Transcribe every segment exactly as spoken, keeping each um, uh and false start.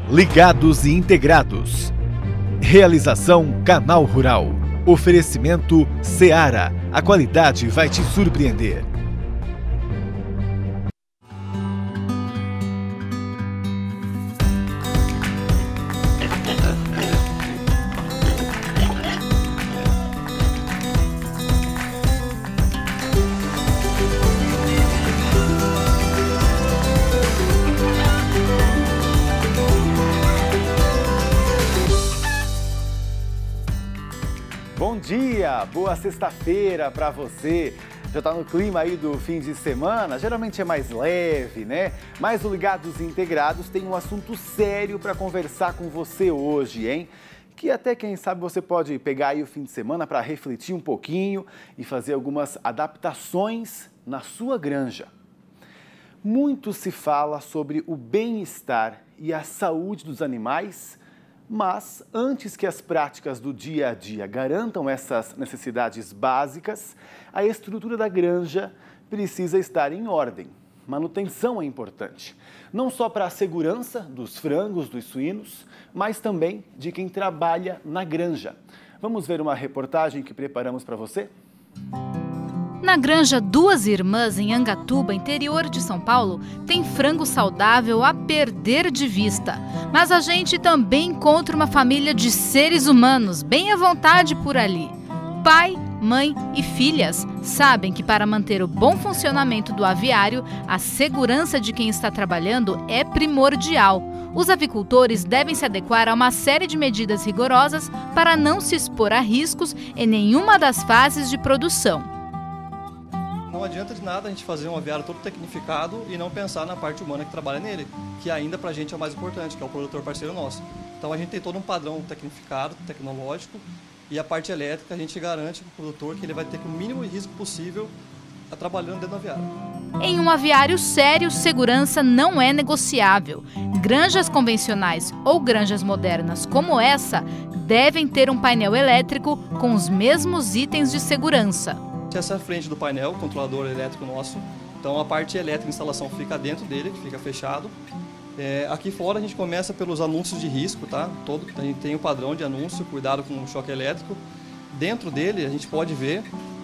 Ligados e integrados. Realização Canal Rural. Oferecimento Seara. A qualidade vai te surpreender. Bom dia, boa sexta-feira para você. Já está no clima aí do fim de semana, geralmente é mais leve, né? Mas o Ligados e Integrados tem um assunto sério para conversar com você hoje, hein? Que até, quem sabe, você pode pegar aí o fim de semana para refletir um pouquinho e fazer algumas adaptações na sua granja. Muito se fala sobre o bem-estar e a saúde dos animais, mas antes que as práticas do dia a dia garantam essas necessidades básicas, a estrutura da granja precisa estar em ordem. Manutenção é importante, não só para a segurança dos frangos, dos suínos, mas também de quem trabalha na granja. Vamos ver uma reportagem que preparamos para você? Na granja Duas Irmãs, em Angatuba, interior de São Paulo, tem frango saudável a perder de vista. Mas a gente também encontra uma família de seres humanos bem à vontade por ali. Pai, mãe e filhas sabem que para manter o bom funcionamento do aviário, a segurança de quem está trabalhando é primordial. Os avicultores devem se adequar a uma série de medidas rigorosas para não se expor a riscos em nenhuma das fases de produção. Não adianta de nada a gente fazer um aviário todo tecnificado e não pensar na parte humana que trabalha nele, que ainda pra gente é o mais importante, que é o produtor parceiro nosso. Então a gente tem todo um padrão tecnificado, tecnológico, e a parte elétrica a gente garante para o produtor que ele vai ter com o mínimo risco possível a trabalhando dentro do aviário. Em um aviário sério, segurança não é negociável. Granjas convencionais ou granjas modernas como essa devem ter um painel elétrico com os mesmos itens de segurança. Essa é a frente do painel, o controlador elétrico nosso. Então a parte elétrica, a instalação fica dentro dele, que fica fechado. É, aqui fora a gente começa pelos anúncios de risco, tá? Todo, a gente tem o padrão de anúncio, cuidado com o choque elétrico. Dentro dele a gente pode ver,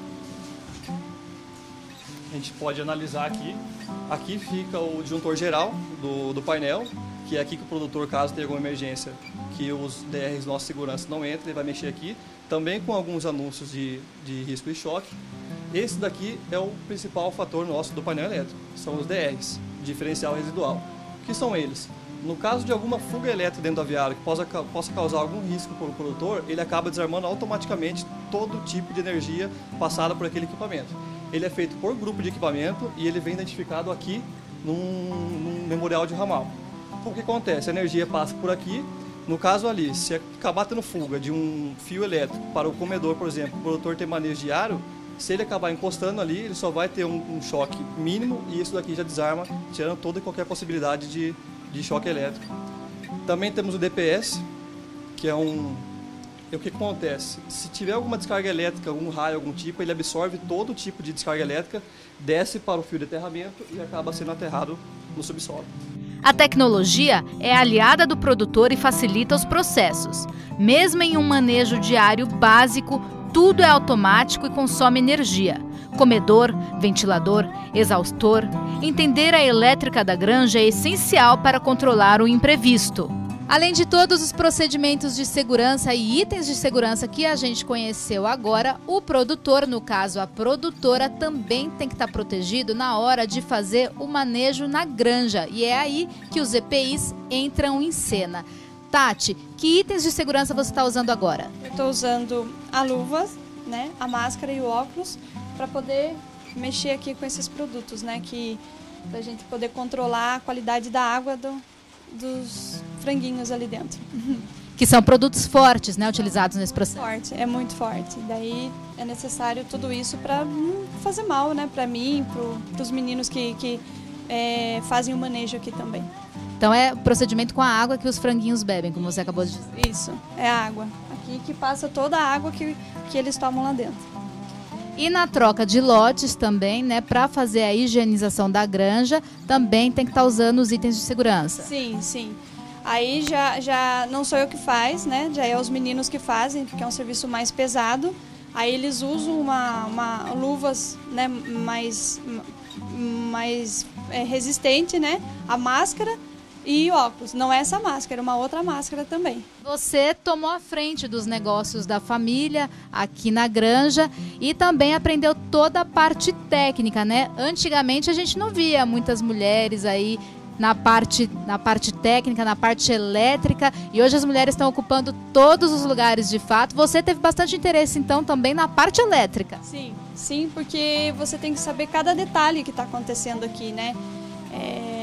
a gente pode analisar aqui. Aqui fica o disjuntor geral do, do painel, que é aqui que o produtor, caso tenha alguma emergência, que os D Rs nossa segurança não entrem, ele vai mexer aqui. Também com alguns anúncios de, de risco e choque. Esse daqui é o principal fator nosso do painel elétrico, são os D Rs, diferencial residual. O que são eles? No caso de alguma fuga elétrica dentro do aviário que possa, possa causar algum risco para o produtor, ele acaba desarmando automaticamente todo tipo de energia passada por aquele equipamento. Ele é feito por grupo de equipamento e ele vem identificado aqui num, num memorial de ramal. O que acontece? A energia passa por aqui. No caso ali, se acabar tendo fuga de um fio elétrico para o comedor, por exemplo, o produtor tem manejo diário, se ele acabar encostando ali, ele só vai ter um, um choque mínimo e isso daqui já desarma, tirando toda e qualquer possibilidade de, de choque elétrico. Também temos o D P S, que é um... E o que acontece? Se tiver alguma descarga elétrica, algum raio, algum tipo, ele absorve todo tipo de descarga elétrica, desce para o fio de aterramento e acaba sendo aterrado no subsolo. A tecnologia é aliada do produtor e facilita os processos. Mesmo em um manejo diário básico, tudo é automático e consome energia. Comedor, ventilador, exaustor. Entender a elétrica da granja é essencial para controlar o imprevisto. Além de todos os procedimentos de segurança e itens de segurança que a gente conheceu agora, o produtor, no caso a produtora, também tem que estar protegido na hora de fazer o manejo na granja. E é aí que os E P Is entram em cena. Tati, que itens de segurança você está usando agora? Eu estou usando a luva, né, a máscara e o óculos para poder mexer aqui com esses produtos, né, que para a gente poder controlar a qualidade da água do, dos franguinhos ali dentro. Que são produtos fortes, né, utilizados nesse processo. Forte, é muito forte. Daí é necessário tudo isso para não fazer mal, né, para mim, para os meninos que, que é, fazem o manejo aqui também. Então é o procedimento com a água que os franguinhos bebem, como você acabou de dizer. Isso, é a água. Aqui que passa toda a água que, que eles tomam lá dentro. E na troca de lotes também, né, para fazer a higienização da granja, também tem que estar usando os itens de segurança. Sim, sim. Aí já, já não sou eu que faz, né? Já é os meninos que fazem, porque é um serviço mais pesado. Aí eles usam uma, uma luvas, né, mais, mais é, resistente, né? A máscara e óculos. Não é essa máscara, é uma outra máscara também. Você tomou a frente dos negócios da família aqui na granja e também aprendeu toda a parte técnica, né? Antigamente a gente não via muitas mulheres aí na parte, na parte técnica, na parte elétrica, e hoje as mulheres estão ocupando todos os lugares de fato. Você teve bastante interesse então também na parte elétrica. Sim, sim, porque você tem que saber cada detalhe que está acontecendo aqui, né? É...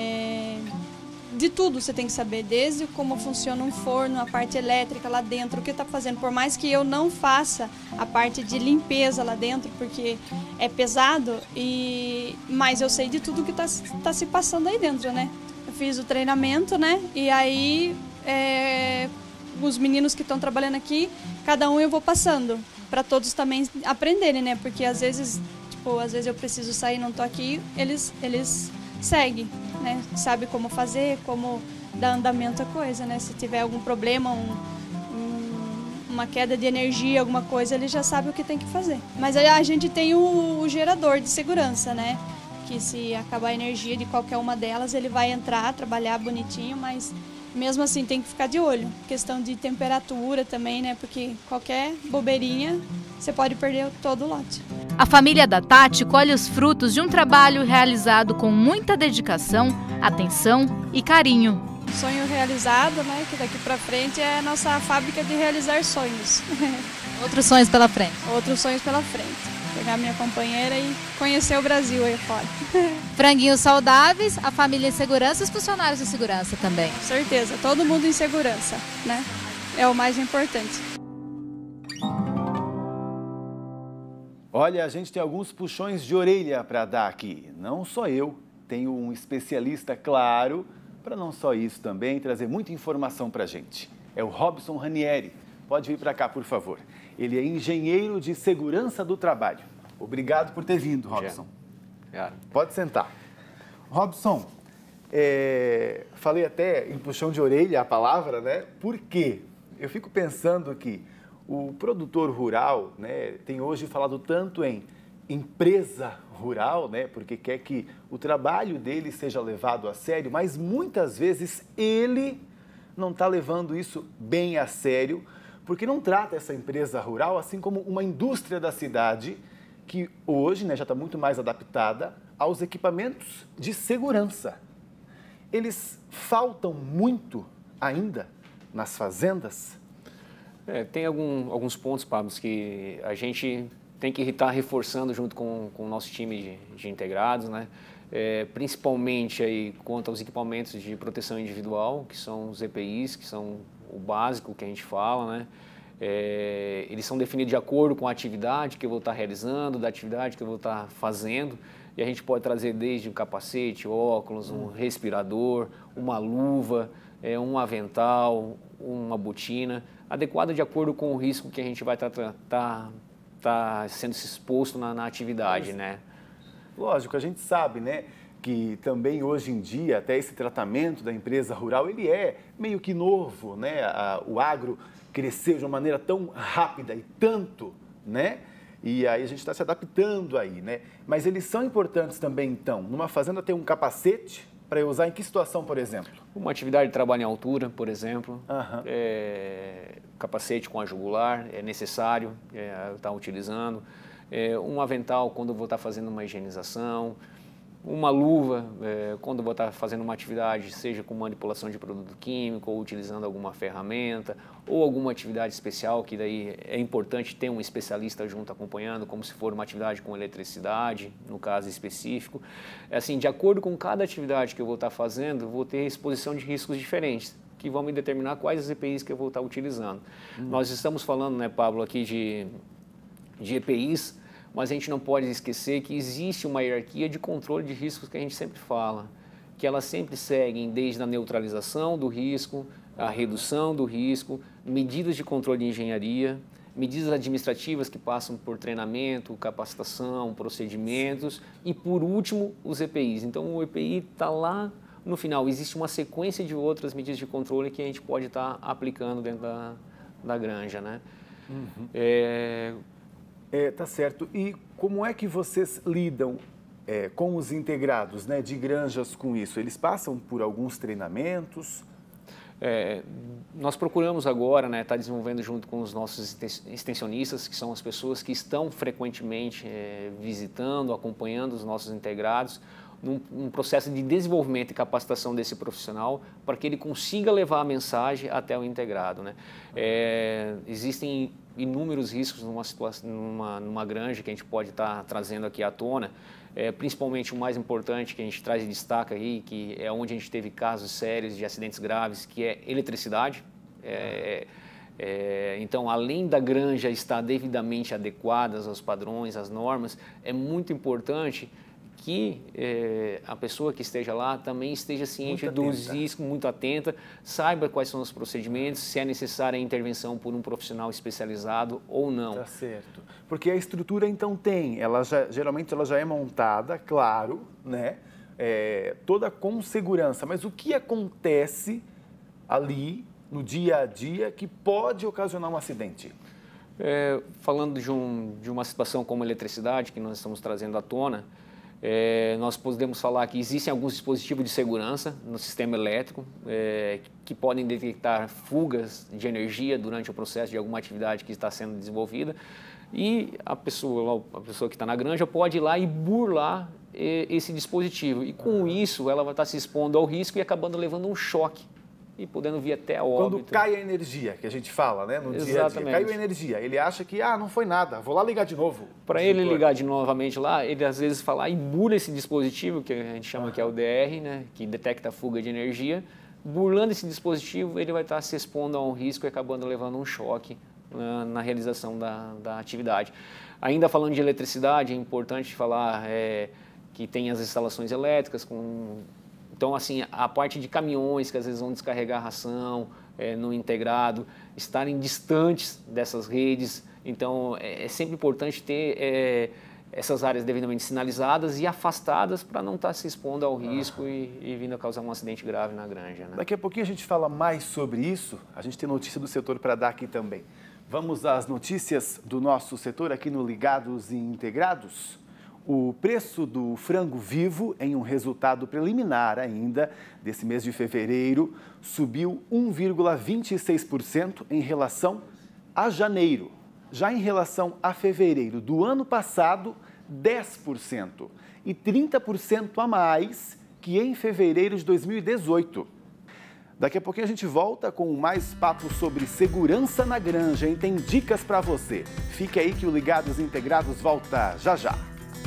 De tudo você tem que saber, desde como funciona um forno, a parte elétrica lá dentro, o que está fazendo. Por mais que eu não faça a parte de limpeza lá dentro, porque é pesado, e... mas eu sei de tudo que está tá se passando aí dentro, né? Eu fiz o treinamento, né? E aí é... os meninos que estão trabalhando aqui, cada um eu vou passando, para todos também aprenderem, né? Porque às vezes, tipo, às vezes eu preciso sair, não tô aqui, eles, eles seguem, né? Sabe como fazer, como dar andamento à coisa, né? Se tiver algum problema, um, um, uma queda de energia, alguma coisa, ele já sabe o que tem que fazer. Mas aí a gente tem o, o gerador de segurança, né? Que se acabar a energia de qualquer uma delas, ele vai entrar, trabalhar bonitinho, mas mesmo assim tem que ficar de olho. Questão de temperatura também, né? Porque qualquer bobeirinha, você pode perder todo o lote. A família da Tati colhe os frutos de um trabalho realizado com muita dedicação, atenção e carinho. Sonho realizado, né? Que daqui pra frente é a nossa fábrica de realizar sonhos. Outros sonhos pela frente. Outros sonhos pela frente. Pegar minha companheira e conhecer o Brasil aí fora. Franguinhos saudáveis, a família em segurança e os funcionários em segurança também. Com certeza, todo mundo em segurança, né? É o mais importante. Olha, a gente tem alguns puxões de orelha para dar aqui. Não só eu, tenho um especialista, claro, para não só isso também, trazer muita informação para a gente. É o Robson Ranieri. Pode vir para cá, por favor. Ele é engenheiro de segurança do trabalho. Obrigado por ter vindo, Robson. Obrigado. Pode sentar. Robson, é, falei até em puxão de orelha a palavra, né? Por quê? Eu fico pensando que o produtor rural, né, tem hoje falado tanto em empresa rural, né, porque quer que o trabalho dele seja levado a sério, mas muitas vezes ele não está levando isso bem a sério, porque não trata essa empresa rural assim como uma indústria da cidade que hoje, né, já está muito mais adaptada aos equipamentos de segurança. Eles faltam muito ainda nas fazendas? É, tem algum, alguns pontos, Pablo, que a gente tem que estar reforçando junto com, com o nosso time de, de integrados, né? É, principalmente aí quanto aos equipamentos de proteção individual, que são os E P Is, que são o básico que a gente fala, né? É, eles são definidos de acordo com a atividade que eu vou estar realizando, da atividade que eu vou estar fazendo, e a gente pode trazer desde um capacete, óculos, um respirador, uma luva, é, um avental, uma botina, adequada de acordo com o risco que a gente vai estar tá, tá, tá sendo exposto na, na atividade, né? Lógico, a gente sabe, né, que também hoje em dia, até esse tratamento da empresa rural, ele é meio que novo, né? A, o agro cresceu de uma maneira tão rápida e tanto, né? E aí a gente está se adaptando aí, né? Mas eles são importantes também, então, numa fazenda ter um capacete para eu usar em que situação, por exemplo? Uma atividade de trabalho em altura, por exemplo, uhum. é, capacete com a jugular, é necessário é, estar utilizando, é, um avental quando eu vou estar fazendo uma higienização, uma luva é, quando eu vou estar fazendo uma atividade, seja com manipulação de produto químico, ou utilizando alguma ferramenta, ou alguma atividade especial, que daí é importante ter um especialista junto acompanhando, como se for uma atividade com eletricidade, no caso específico. Assim, de acordo com cada atividade que eu vou estar fazendo, vou ter exposição de riscos diferentes, que vão me determinar quais as E P Is que eu vou estar utilizando. Hum. Nós estamos falando, né, Pablo, aqui de, de E P Is, mas a gente não pode esquecer que existe uma hierarquia de controle de riscos que a gente sempre fala, que elas sempre seguem desde a neutralização do risco, a redução do risco, medidas de controle de engenharia, medidas administrativas que passam por treinamento, capacitação, procedimentos e, por último, os E P Is. Então, o E P I está lá no final, existe uma sequência de outras medidas de controle que a gente pode estar aplicando dentro da, da granja, né? Uhum. É... É, tá certo. E como é que vocês lidam é, com os integrados, né, de granjas com isso? Eles passam por alguns treinamentos? É, nós procuramos agora, né, estar desenvolvendo junto com os nossos extensionistas, que são as pessoas que estão frequentemente é, visitando, acompanhando os nossos integrados, num, num processo de desenvolvimento e capacitação desse profissional para que ele consiga levar a mensagem até o integrado, né? É, existem inúmeros riscos numa, situação, numa, numa granja que a gente pode estar trazendo aqui à tona, é, principalmente o mais importante que a gente traz e destaca aí, que é onde a gente teve casos sérios de acidentes graves, que é eletricidade. É, é, então, além da granja estar devidamente adequada aos padrões, às normas, é muito importante que é, a pessoa que esteja lá também esteja ciente dos riscos, muito atenta, saiba quais são os procedimentos, se é necessária a intervenção por um profissional especializado ou não. Tá certo. Porque a estrutura então tem, ela já, geralmente ela já é montada, claro, né? É, toda com segurança, mas o que acontece ali no dia a dia que pode ocasionar um acidente? É, falando de, um, de uma situação como a eletricidade que nós estamos trazendo à tona, É, nós podemos falar que existem alguns dispositivos de segurança no sistema elétrico é, que podem detectar fugas de energia durante o processo de alguma atividade que está sendo desenvolvida e a pessoa, a pessoa que está na granja pode ir lá e burlar é, esse dispositivo e com isso ela vai estar se expondo ao risco e acabando levando um choque e podendo vir até a óbito. Quando cai a energia, que a gente fala, né, no Exatamente. dia a dia, caiu a energia, ele acha que, ah, não foi nada, vou lá ligar de novo. Para ele ligar de novamente lá, ele às vezes fala, e burla esse dispositivo, que a gente chama que é o D R, né, que detecta a fuga de energia, burlando esse dispositivo, ele vai estar se expondo a um risco e acabando levando um choque na, na realização da, da atividade. Ainda falando de eletricidade, é importante falar é, que tem as instalações elétricas com... Então, assim, a parte de caminhões que às vezes vão descarregar ração é, no integrado, estarem distantes dessas redes. Então, é, é sempre importante ter é, essas áreas devidamente sinalizadas e afastadas para não estar se expondo ao risco ah. e, e vindo a causar um acidente grave na granja, né? Daqui a pouquinho a gente fala mais sobre isso. A gente tem notícia do setor para dar aqui também. Vamos às notícias do nosso setor aqui no Ligados e Integrados. O preço do frango vivo, em um resultado preliminar ainda desse mês de fevereiro, subiu um vírgula vinte e seis por cento em relação a janeiro. Já em relação a fevereiro do ano passado, dez por cento. E trinta por cento a mais que em fevereiro de dois mil e dezoito. Daqui a pouquinho a gente volta com mais papo sobre segurança na granja, hein? Tem dicas para você. Fique aí que o Ligados Integrados volta já já.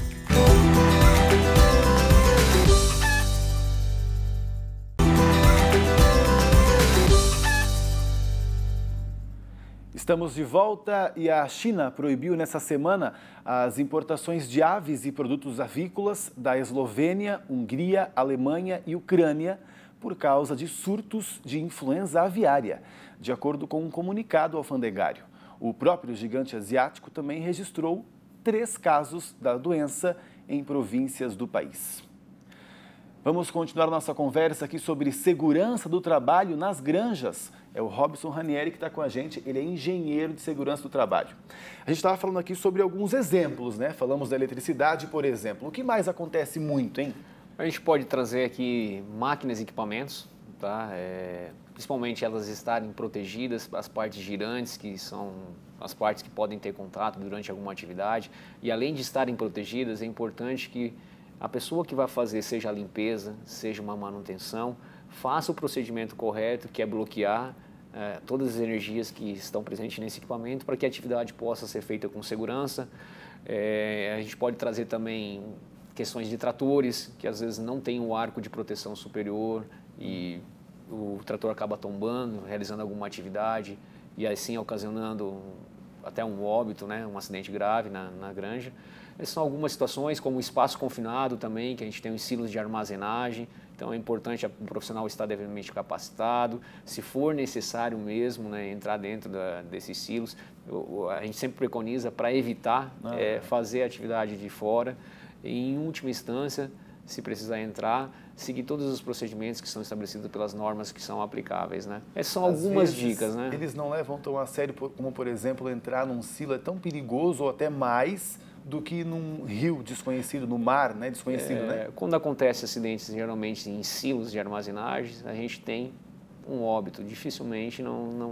Estamos de volta e a China proibiu nessa semana as importações de aves e produtos avícolas da Eslovênia, Hungria, Alemanha e Ucrânia por causa de surtos de influenza aviária, de acordo com um comunicado alfandegário. O próprio gigante asiático também registrou três casos da doença em províncias do país. Vamos continuar nossa conversa aqui sobre segurança do trabalho nas granjas. É o Robson Ranieri que está com a gente, ele é engenheiro de segurança do trabalho. A gente estava falando aqui sobre alguns exemplos, né? Falamos da eletricidade, por exemplo. O que mais acontece muito, hein? A gente pode trazer aqui máquinas e equipamentos, tá? É, principalmente elas estarem protegidas, as partes girantes, que são as partes que podem ter contato durante alguma atividade. E além de estarem protegidas, é importante que a pessoa que vai fazer, seja a limpeza, seja uma manutenção, faça o procedimento correto, que é bloquear é, todas as energias que estão presentes nesse equipamento para que a atividade possa ser feita com segurança. É, a gente pode trazer também questões de tratores, que às vezes não tem o arco de proteção superior e o trator acaba tombando, realizando alguma atividade e assim ocasionando até um óbito, né, um acidente grave na, na granja. Essas são algumas situações, como o espaço confinado também, que a gente tem os silos de armazenagem, então é importante o profissional estar devidamente capacitado, se for necessário mesmo, né, entrar dentro da, desses silos. A gente sempre preconiza para evitar ah, é, fazer a atividade de fora. E, em última instância, se precisar entrar, seguir todos os procedimentos que são estabelecidos pelas normas que são aplicáveis, né? Essas são Às algumas vezes, dicas, né? Eles não levam tão a sério, como por exemplo, entrar num silo é tão perigoso ou até mais do que num rio desconhecido, no mar, né? Desconhecido, é, né? Quando acontece acidentes, geralmente em silos de armazenagem, a gente tem um óbito, dificilmente não, não,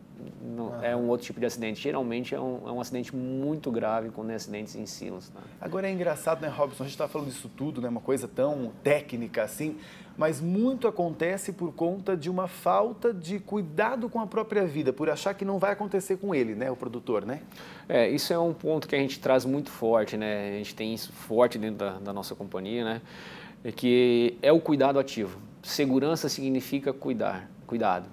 não é um outro tipo de acidente. Geralmente é um, é um acidente muito grave quando é acidentes em silos. Tá? Agora é engraçado, né, Robson? A gente está falando disso tudo, né? Uma coisa tão técnica assim, mas muito acontece por conta de uma falta de cuidado com a própria vida, por achar que não vai acontecer com ele, né, o produtor, né? É, isso é um ponto que a gente traz muito forte, né? A gente tem isso forte dentro da, da nossa companhia, né? É que é o cuidado ativo. Segurança significa cuidar, cuidado.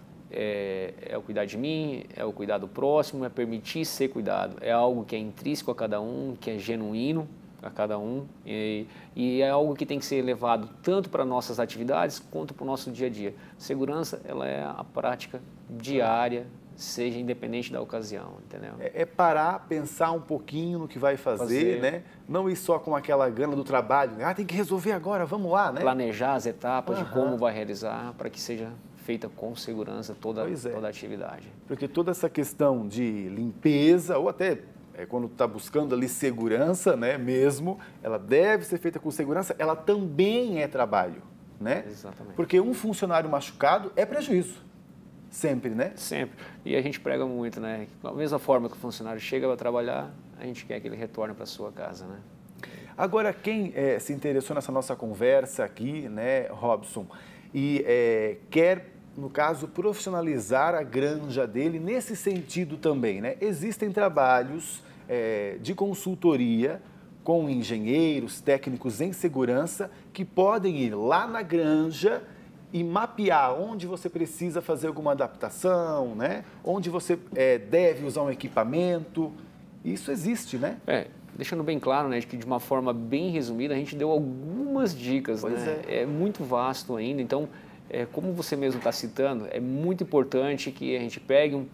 É, é o cuidar de mim, é o cuidar do próximo, é permitir ser cuidado. É algo que é intrínseco a cada um, que é genuíno a cada um e, e é algo que tem que ser levado tanto para nossas atividades quanto para o nosso dia a dia. Segurança, ela é a prática diária, seja independente da ocasião, entendeu? É, é parar, pensar um pouquinho no que vai fazer, fazer, né? Não ir só com aquela gana do trabalho, né? Ah, tem que resolver agora, vamos lá, né? Planejar as etapas Uhum. de como vai realizar para que seja feita com segurança toda, Pois é. toda a atividade. Porque toda essa questão de limpeza, ou até é, quando está buscando ali segurança, né, mesmo, ela deve ser feita com segurança, ela também é trabalho, né? Exatamente. Porque um funcionário machucado é prejuízo, sempre, né? Sempre. E a gente prega muito, né? Da mesma forma que o funcionário chega para trabalhar, a gente quer que ele retorne para sua casa, né? Agora, quem é, se interessou nessa nossa conversa aqui, né, Robson, e é, quer, no caso, profissionalizar a granja dele nesse sentido também, né? Existem trabalhos é, de consultoria com engenheiros, técnicos em segurança que podem ir lá na granja e mapear onde você precisa fazer alguma adaptação, né? Onde você é, deve usar um equipamento. Isso existe, né? É, deixando bem claro, né, de que de uma forma bem resumida, a gente deu algumas dicas, Pois né? é. É muito vasto ainda, então, é, como você mesmo está citando, é muito importante que a gente pegue, um,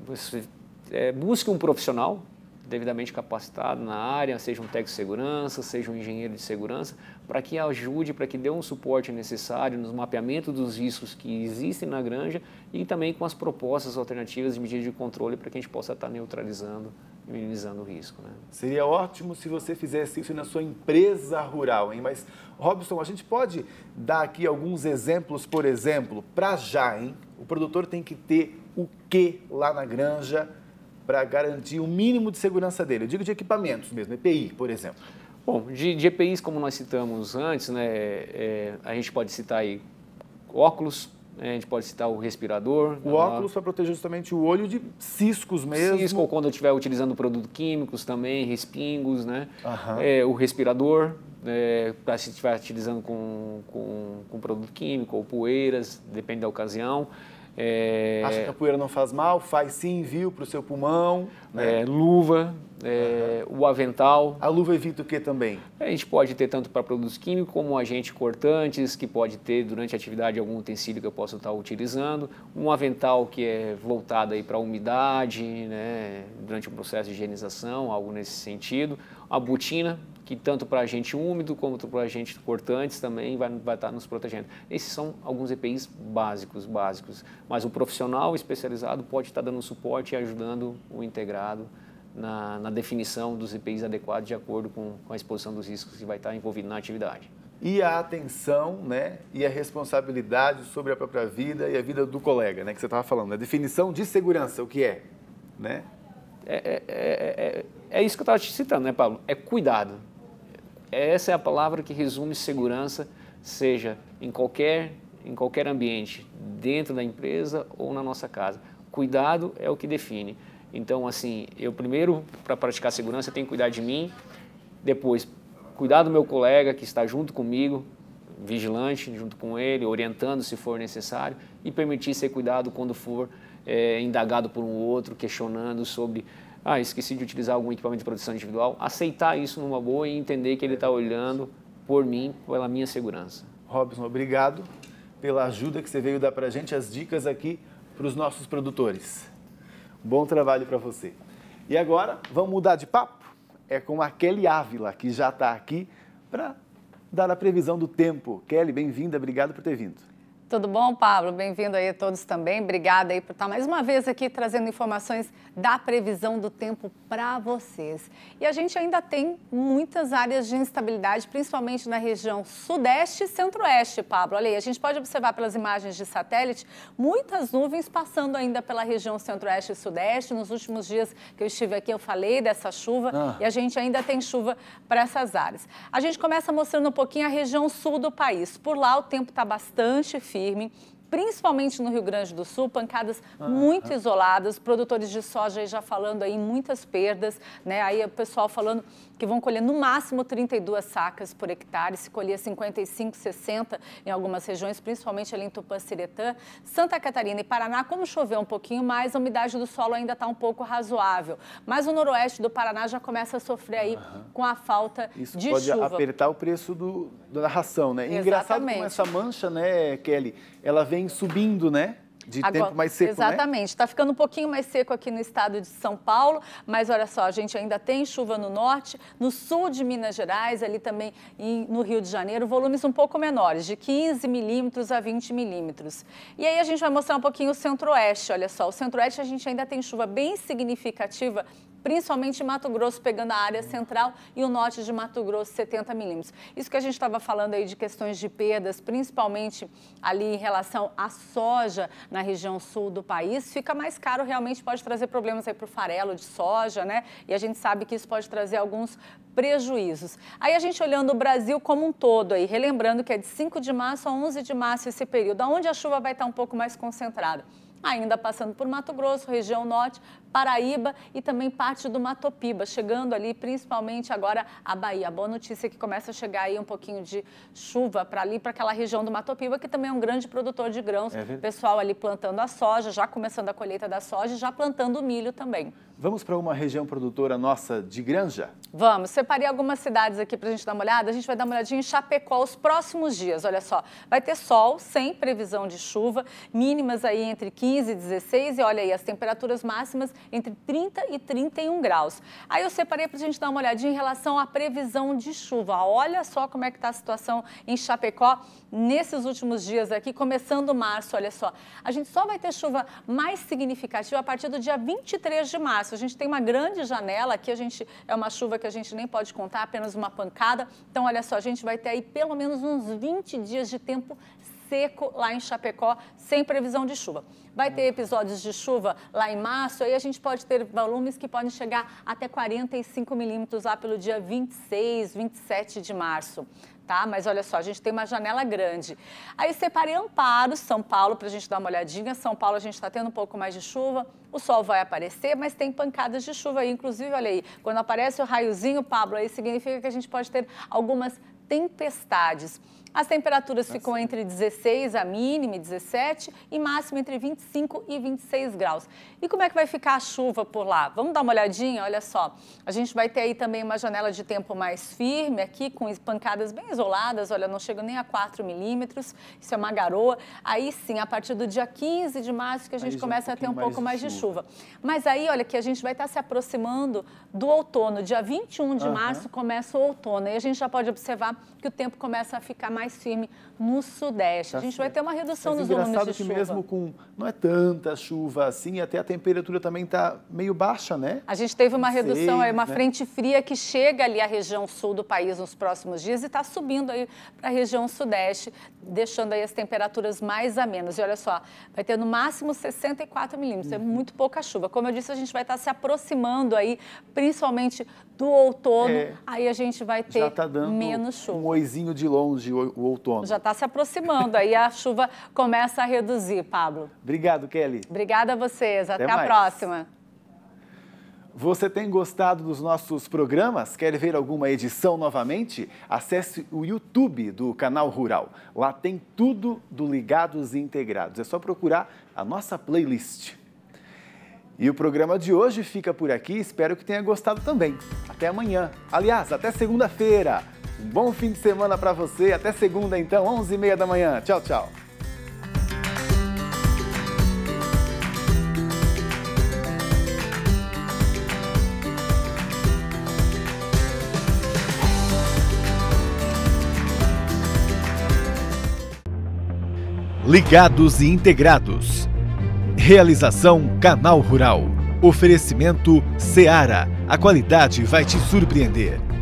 é, busque um profissional devidamente capacitado na área, seja um técnico de segurança, seja um engenheiro de segurança, para que ajude, para que dê um suporte necessário nos mapeamentos dos riscos que existem na granja e também com as propostas alternativas de medidas de controle para que a gente possa estar neutralizando e minimizando o risco, né? Seria ótimo se você fizesse isso na sua empresa rural, hein? Mas, Robson, a gente pode dar aqui alguns exemplos, por exemplo, para já, hein? O produtor tem que ter o que lá na granja para garantir o mínimo de segurança dele? Eu digo de equipamentos mesmo, E P I, por exemplo. Bom, de, de E P Is, como nós citamos antes, né, é, a gente pode citar aí óculos, né, a gente pode citar o respirador. O óculos para proteger justamente o olho de ciscos mesmo. Cisco, ou quando eu estiver utilizando produtos químicos também, respingos, né? Aham. É, o respirador, é, para se estiver utilizando com, com, com produto químico ou poeiras, depende da ocasião. É, Acha que a poeira não faz mal? Faz sim, viu, para o seu pulmão. Né? é, luva, é, o avental. A luva evita o que também? A gente pode ter tanto para produtos químicos como agentes cortantes, que pode ter durante a atividade algum utensílio que eu possa estar utilizando. Um avental que é voltado aí para a umidade, né, durante o processo de higienização, algo nesse sentido. A botina, que tanto para agente úmido como para agentes cortantes também vai, vai estar nos protegendo. Esses são alguns E P Is básicos, básicos. Mas o profissional especializado pode estar dando suporte e ajudando o integrado na, na definição dos E P Is adequados de acordo com, com a exposição dos riscos que vai estar envolvido na atividade. E a atenção, né, e a responsabilidade sobre a própria vida e a vida do colega, né, que você estava falando. A definição de segurança, o que é, né? É, é, é, é, é isso que eu estava te citando, né, Pablo? É cuidado. Essa é a palavra que resume segurança, seja em qualquer, em qualquer ambiente, dentro da empresa ou na nossa casa. Cuidado é o que define. Então, assim, eu primeiro, para praticar segurança, eu tenho que cuidar de mim, depois, cuidar do meu colega que está junto comigo, vigilante junto com ele, orientando se for necessário, e permitir ser cuidado quando for é, indagado por um outro, questionando sobre... Ah, esqueci de utilizar algum equipamento de proteção individual. Aceitar isso numa boa e entender que ele está olhando por mim, pela minha segurança. Robson, obrigado pela ajuda que você veio dar para a gente, as dicas aqui para os nossos produtores. Bom trabalho para você. E agora, vamos mudar de papo? É com a Kelly Ávila, que já está aqui para dar a previsão do tempo. Kelly, bem-vinda, obrigado por ter vindo. Tudo bom, Pablo? Bem-vindo aí a todos também. Obrigada aí por estar mais uma vez aqui trazendo informações da previsão do tempo para vocês. E a gente ainda tem muitas áreas de instabilidade, principalmente na região sudeste e centro-oeste, Pablo. Olha aí, a gente pode observar pelas imagens de satélite muitas nuvens passando ainda pela região centro-oeste e sudeste. Nos últimos dias que eu estive aqui, eu falei dessa chuva ah. e a gente ainda tem chuva para essas áreas. A gente começa mostrando um pouquinho a região sul do país. Por lá o tempo está bastante firme. firme, principalmente no Rio Grande do Sul, pancadas ah, muito ah. isoladas, produtores de soja aí já falando aí muitas perdas, né? Aí o pessoal falando que vão colher no máximo trinta e duas sacas por hectare, se colher cinquenta e cinco, sessenta em algumas regiões, principalmente ali em Tupã-Siretã. Santa Catarina e Paraná, como choveu um pouquinho mais, a umidade do solo ainda está um pouco razoável. Mas o noroeste do Paraná já começa a sofrer aí uhum. com a falta Isso de pode chuva. Pode apertar o preço do, da ração, né? Exatamente. Engraçado como essa mancha, né, Kelly, ela vem subindo, né? De Agora, tempo mais seco, exatamente. Está né? ficando um pouquinho mais seco aqui no estado de São Paulo, mas olha só, a gente ainda tem chuva no norte, no sul de Minas Gerais, ali também em, no Rio de Janeiro, volumes um pouco menores, de quinze milímetros a vinte milímetros. E aí a gente vai mostrar um pouquinho o centro-oeste, olha só. O centro-oeste a gente ainda tem chuva bem significativa, principalmente em Mato Grosso, pegando a área central, e o norte de Mato Grosso, setenta milímetros. Isso que a gente estava falando aí de questões de perdas, principalmente ali em relação à soja na região sul do país, fica mais caro, realmente pode trazer problemas aí para o farelo de soja, né? E a gente sabe que isso pode trazer alguns prejuízos. Aí a gente olhando o Brasil como um todo aí, relembrando que é de cinco de março a onze de março esse período, onde a chuva vai estar um pouco mais concentrada. Ainda passando por Mato Grosso, região norte, Paraíba e também parte do Mato Piba, chegando ali principalmente agora a Bahia. A boa notícia é que começa a chegar aí um pouquinho de chuva para ali, para aquela região do Mato Piba, que também é um grande produtor de grãos. É pessoal ali plantando a soja, já começando a colheita da soja e já plantando o milho também. Vamos para uma região produtora nossa de granja? Vamos. Separei algumas cidades aqui para a gente dar uma olhada. A gente vai dar uma olhadinha em Chapecó os próximos dias. Olha só, vai ter sol, sem previsão de chuva, mínimas aí entre quinze e dezesseis e olha aí, as temperaturas máximas entre trinta e trinta e um graus. Aí eu separei para a gente dar uma olhadinha em relação à previsão de chuva. Olha só como é que está a situação em Chapecó nesses últimos dias aqui, começando março, olha só. A gente só vai ter chuva mais significativa a partir do dia vinte e três de março. A gente tem uma grande janela aqui, a gente, é uma chuva que a gente nem pode contar, apenas uma pancada. Então, olha só, a gente vai ter aí pelo menos uns vinte dias de tempo seco lá em Chapecó, sem previsão de chuva. Vai ter episódios de chuva lá em março, aí a gente pode ter volumes que podem chegar até quarenta e cinco milímetros lá pelo dia vinte e seis, vinte e sete de março. Tá? Mas olha só, a gente tem uma janela grande. Aí separei Amparo, São Paulo, para a gente dar uma olhadinha. São Paulo a gente está tendo um pouco mais de chuva, o sol vai aparecer, mas tem pancadas de chuva aí. Inclusive, olha aí, quando aparece o raiozinho, Pablo, aí significa que a gente pode ter algumas tempestades. As temperaturas Nossa. ficam entre dezesseis, a mínima, e dezessete, e máxima entre vinte e cinco e vinte e seis graus. E como é que vai ficar a chuva por lá? Vamos dar uma olhadinha? Olha só, a gente vai ter aí também uma janela de tempo mais firme aqui, com pancadas bem isoladas, olha, não chega nem a quatro milímetros, isso é uma garoa. Aí sim, a partir do dia quinze de março que a gente começa um a ter um pouco mais de chuva. chuva. Mas aí, olha, que a gente vai estar se aproximando do outono. Dia vinte e um de março começa o outono, e a gente já pode observar que o tempo começa a ficar mais firme no sudeste. Tá a gente certo. vai ter uma redução nos volumes de chuva. Engraçado que mesmo com, não é tanta chuva assim, até a temperatura também está meio baixa, né? A gente teve uma redução, aí, uma né? frente fria que chega ali à região sul do país nos próximos dias e está subindo aí para a região sudeste, deixando aí as temperaturas mais amenas. E olha só, vai ter no máximo sessenta e quatro milímetros, é muito pouca chuva. Como eu disse, a gente vai estar se aproximando aí, principalmente do outono, é, aí a gente vai ter já tá dando menos chuva. Um oizinho de longe o, o outono. Já está se aproximando, aí a chuva começa a reduzir, Pablo. Obrigado, Kelly. Obrigada a vocês, até, até a mais. próxima. Você tem gostado dos nossos programas? Quer ver alguma edição novamente? Acesse o YouTube do Canal Rural. Lá tem tudo do Ligados e Integrados. É só procurar a nossa playlist. E o programa de hoje fica por aqui. Espero que tenha gostado também. Até amanhã. Aliás, até segunda-feira. Um bom fim de semana para você. Até segunda, então, onze e meia da manhã. Tchau, tchau. Ligados e integrados. Realização Canal Rural. Oferecimento Seara. A qualidade vai te surpreender.